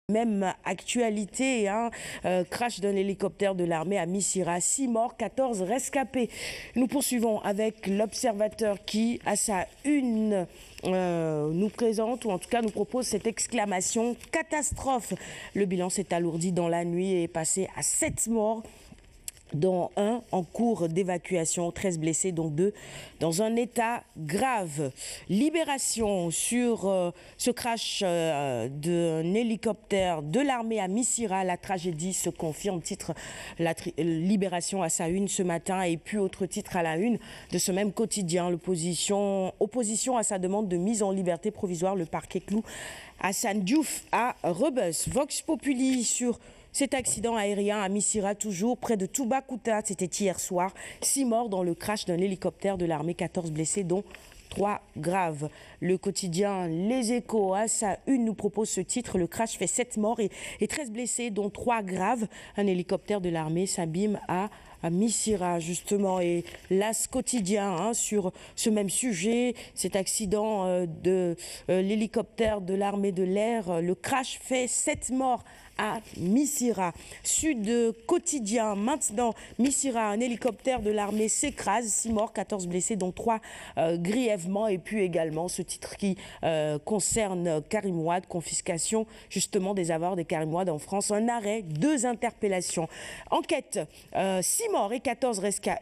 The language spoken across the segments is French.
Même actualité, hein, crash d'un hélicoptère de l'armée à Missirah, 6 morts, 14 rescapés. Nous poursuivons avec l'Observateur qui, à sa une, nous présente, ou en tout cas nous propose cette exclamation « Catastrophe ». Le bilan s'est alourdi dans la nuit et est passé à 7 morts, dont un en cours d'évacuation, 13 blessés, dont 2 dans un état grave. Libération sur ce crash d'un hélicoptère de l'armée à Missirah. La tragédie se confirme, titre la Libération à sa une ce matin, et puis autre titre à la une de ce même quotidien. Opposition à sa demande de mise en liberté provisoire, le parquet cloue Hassan Diouf à Rebus. Vox Populi sur cet accident aérien à Missirah, toujours près de Toubacouta, c'était hier soir. 6 morts dans le crash d'un hélicoptère de l'armée, 14 blessés, dont 3 graves. Le quotidien Les Échos, à sa une, nous propose ce titre. Le crash fait 7 morts et 13 blessés, dont 3 graves. Un hélicoptère de l'armée s'abîme à Missirah, justement. Et l'As quotidien, hein, sur ce même sujet, cet accident de l'hélicoptère de l'armée de l'air. Le crash fait 7 morts à Missirah. Sud quotidien, maintenant, Missirah, un hélicoptère de l'armée s'écrase, 6 morts, 14 blessés, dont 3 grièvement. Et puis également ce titre qui concerne Karim Wade, confiscation justement des avoirs des Karim Wade en France. Un arrêt, 2 interpellations. Enquête, 6 morts et 14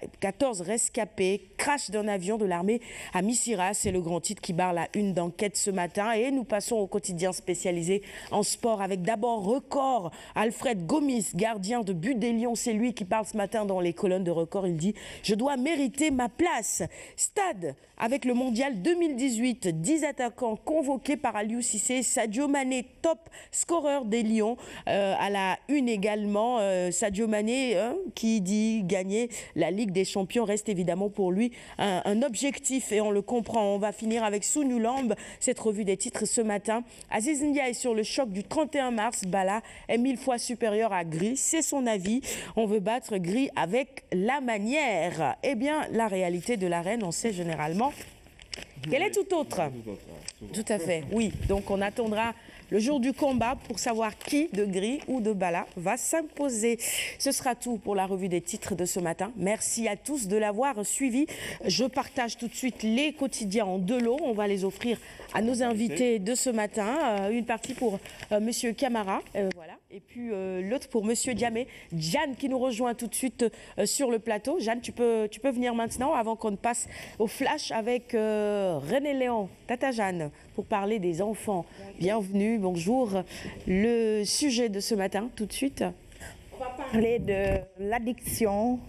rescapés. Crash d'un avion de l'armée à Missirah, c'est le grand titre qui barre la une d'Enquête ce matin. Et nous passons au quotidien spécialisé en sport avec d'abord Record. Alfred Gomis, gardien de but des Lions, c'est lui qui parle ce matin dans les colonnes de Record. Il dit « Je dois mériter ma place ». Stade avec le mondial 2018, 10 attaquants convoqués par Aliou Cissé. Sadio Mané, top scoreur des Lions. À la une également, Sadio Mané qui dit gagner la Ligue des Champions reste évidemment pour lui un objectif, et on le comprend. On va finir avec Sounou Lambe, cette revue des titres ce matin. Aziz Ndiaye sur le choc du 31 mars. Bala est 1000 fois supérieur à Gris, c'est son avis. On veut battre Gris avec la manière. Eh bien, la réalité de l'arène, on sait généralement qu'elle est tout autre. Tout à fait, oui. Donc on attendra le jour du combat pour savoir qui de Gris ou de Bala va s'imposer. Ce sera tout pour la revue des titres de ce matin. Merci à tous de l'avoir suivi. Je partage tout de suite les quotidiens en 2 lots. On va les offrir à nos invités de ce matin. Une partie pour Monsieur Camara, voilà. Et puis l'autre pour Monsieur Diamé. Jeanne qui nous rejoint tout de suite sur le plateau. Jeanne, tu peux venir maintenant avant qu'on ne passe au flash avec René Léon, Tata Jeanne, pour parler des enfants. Bienvenue, bonjour. Le sujet de ce matin, tout de suite. On va parler de l'addiction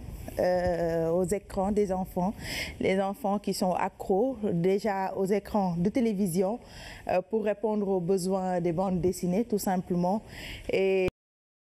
aux écrans des enfants. Les enfants qui sont accros déjà aux écrans de télévision pour répondre aux besoins des bandes dessinées, tout simplement. Et